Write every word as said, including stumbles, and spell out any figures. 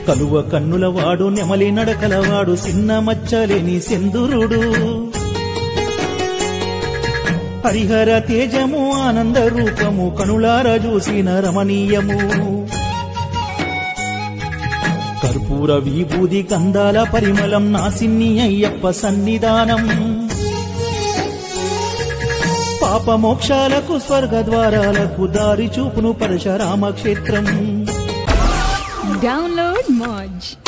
కలువ కన్నులవాడు నెమలి నడకలవాడు చిన్న మచ్చలేని సెందురుడు హరిహర తేజము ఆనంద రూపము కనులార చూసిన రమణీయము కర్పూర విభూది గంధాల పరిమళం నా సిన్ని అయ్యప్ప సన్నిధానం పాప మోక్షాలకు స్వర్గద్వారాలకు దారి చూపును పరశురామ క్షేత్రం. Download Moj.